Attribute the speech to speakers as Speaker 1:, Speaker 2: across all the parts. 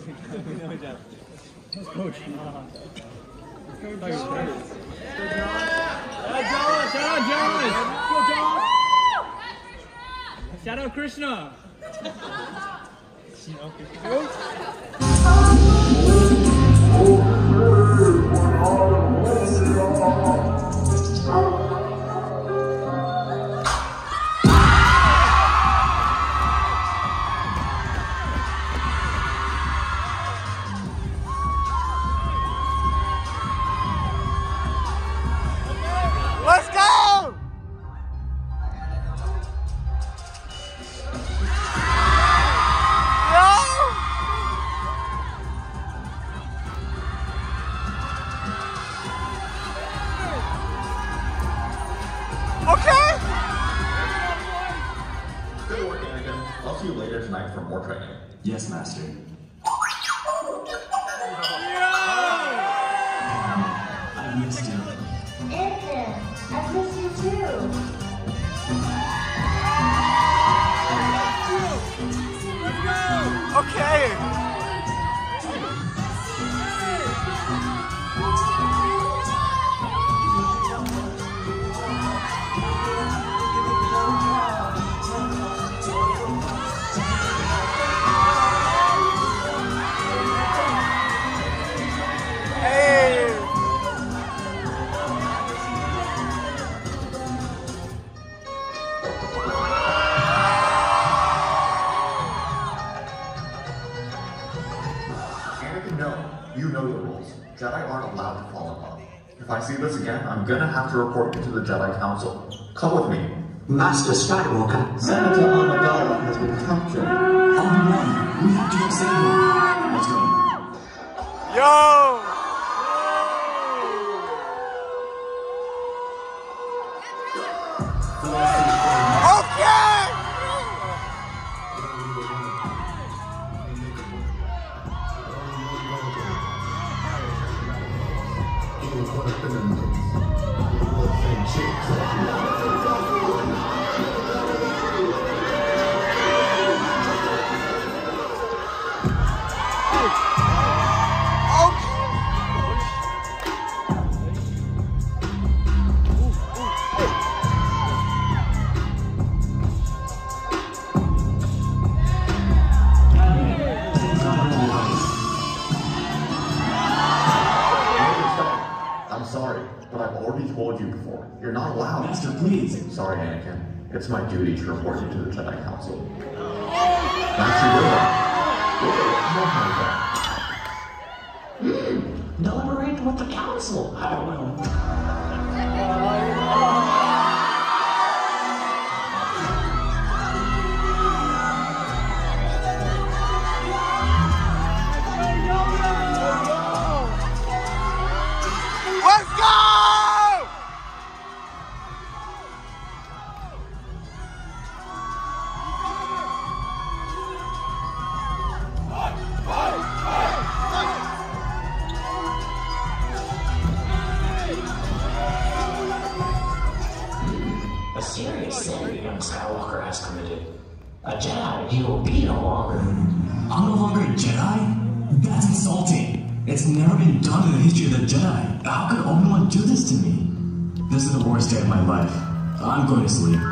Speaker 1: Let's coach. Shout out Krishna.
Speaker 2: Let's go! Okay!
Speaker 3: Good work, Anakin. I'll see you later tonight for more training.
Speaker 4: Yes, Master. I missed you.
Speaker 5: Anakin, I miss you too.
Speaker 2: Okay!
Speaker 3: Anakin, no. You know the rules. Jedi aren't allowed to fall in love. If I see this again, I'm gonna have to report you to the Jedi Council. Come with me.
Speaker 4: Master Skywalker.
Speaker 3: Senator Amidala has been captured.
Speaker 4: Obi-Wan, we have to go save him. Let's go.
Speaker 2: Yo! Okay!
Speaker 3: I'm sorry, but I've already told you before. You're not allowed.
Speaker 4: Master, please.
Speaker 3: Sorry, Anakin. It's my duty to report you to the Jedi Council. Master Yoda.
Speaker 4: Deliberate with the council. I don't know.
Speaker 2: Let's go!
Speaker 4: A serious sin young Skywalker has committed. A Jedi he will be no longer. I'm no longer a Jedi? That's insulting. It's never been done in the history of the Jedi. How could Obi-Wan do this to me? This is the worst day of my life. I'm going to sleep.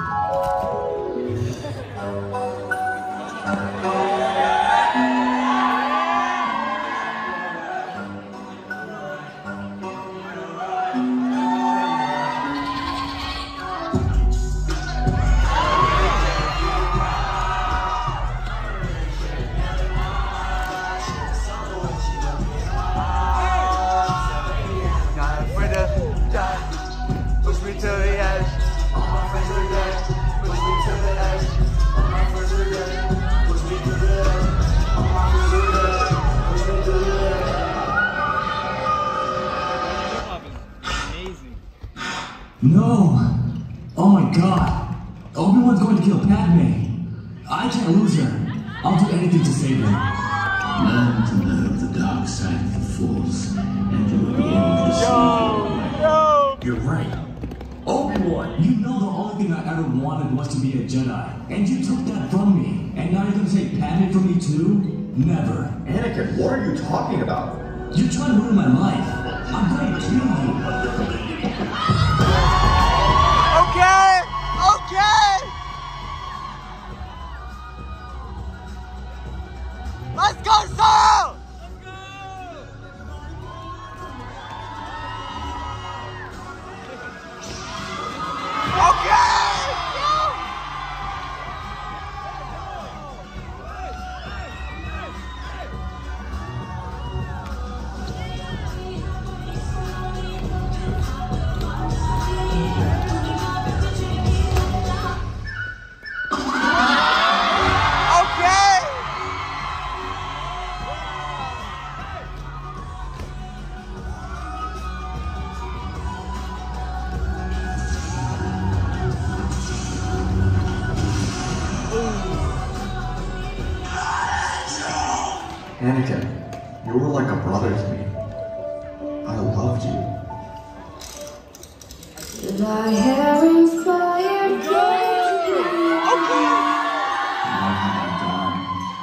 Speaker 2: Not afraid to die. Push me to the edge. All my friends are dead. Push me to the edge. All my friends are dead. Push me to the edge. All my friends are dead. Push me to the edge.
Speaker 1: Amazing.
Speaker 4: No! Oh my god! Obi-Wan's going to kill Padme! I can't lose her! I'll do anything to save her. Learn to know the dark side of the Force, and you will be able to see.
Speaker 2: Yo!
Speaker 4: You're right. Obi-Wan, you know the only thing I ever wanted was to be a Jedi, and you took that from me. And now you're gonna take Padme from me too? Never.
Speaker 3: Anakin, what are you talking about?
Speaker 4: You're trying to ruin my life. I'm going to kill you.
Speaker 2: Okay! Okay! Let's go, Solo! Okay!
Speaker 3: Anakin, you were like a brother to me. I loved you.
Speaker 5: Did I hear inspired
Speaker 3: What have I done?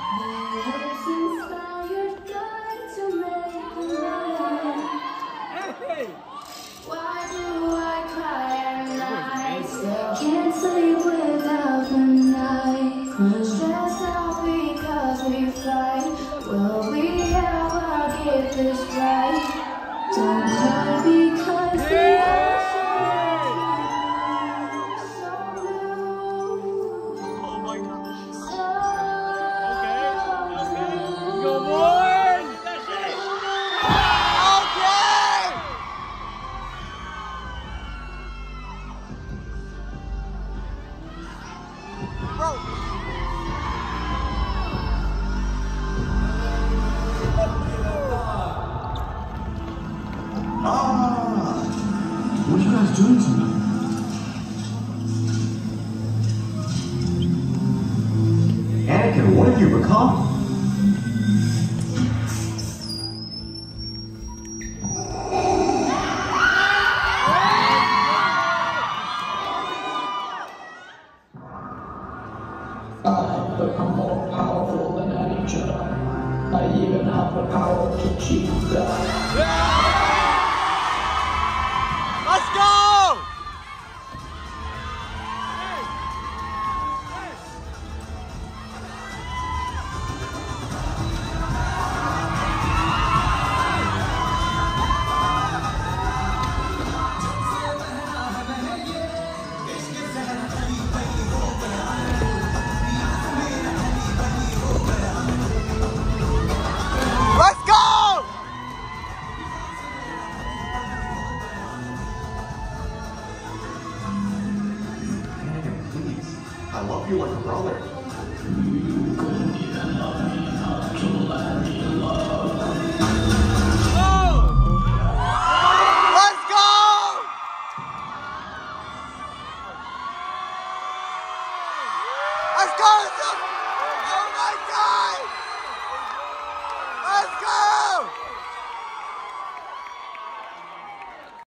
Speaker 5: Why do I cry at night? Can't sleep without the night. Stressed out because we fight. Will we ever get this right? Don't cry because the ocean is so blue.
Speaker 2: Oh my God.
Speaker 5: So blue.
Speaker 1: Go, boys!
Speaker 2: Okay! Bro.
Speaker 4: What are you guys doing to me?
Speaker 3: Anakin, what have you become?
Speaker 4: I've become more powerful than any Jedi. I even have the power to keep God.
Speaker 2: Let's go! Let's go!
Speaker 3: Anakin, please. I love you like a brother.
Speaker 2: Let's go! Let's go! Oh my God!